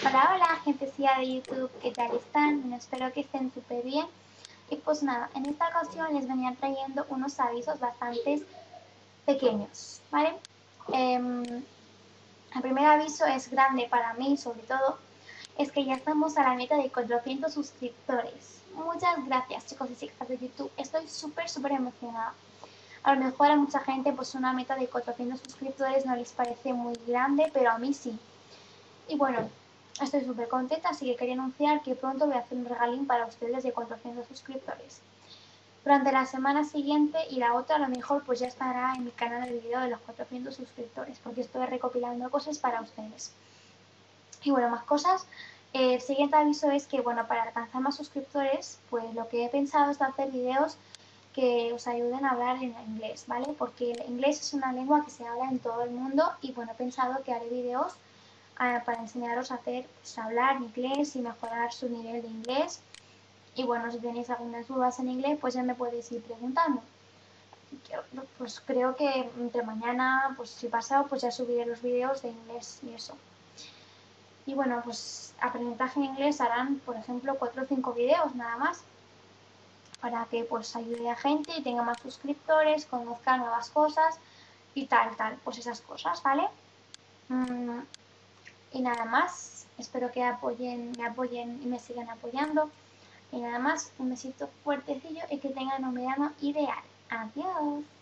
Hola, hola, gentecilla de YouTube, ¿qué tal están? Bueno, espero que estén súper bien. Y pues nada, en esta ocasión les venía trayendo unos avisos bastante pequeños, ¿vale? El primer aviso es grande para mí, sobre todo, es que ya estamos a la meta de 400 suscriptores. Muchas gracias, chicos y chicas de YouTube. Estoy súper emocionada. A lo mejor a mucha gente pues una meta de 400 suscriptores no les parece muy grande, pero a mí sí. Y bueno, estoy súper contenta, así que quería anunciar que pronto voy a hacer un regalín para ustedes de 400 suscriptores. Durante la semana siguiente y la otra a lo mejor pues ya estará en mi canal el video de los 400 suscriptores, porque estoy recopilando cosas para ustedes. Y bueno, más cosas. El siguiente aviso es que, bueno, para alcanzar más suscriptores, pues lo que he pensado es hacer videos que os ayuden a hablar en inglés, ¿vale? Porque el inglés es una lengua que se habla en todo el mundo y, bueno, he pensado que haré videos para enseñaros a hacer, pues, hablar inglés y mejorar su nivel de inglés. Y bueno, si tenéis algunas dudas en inglés, pues ya me podéis ir preguntando. Pues creo que entre mañana, pues si pasado, pues ya subiré los vídeos de inglés y eso. Y bueno, pues aprendizaje en inglés harán, por ejemplo, 4 o 5 vídeos nada más, para que pues ayude a gente y tenga más suscriptores, conozca nuevas cosas y tal, pues esas cosas, ¿vale? Y nada más, espero que me apoyen y me sigan apoyando. Y nada más, un besito fuertecillo y que tengan un verano ideal. Adiós.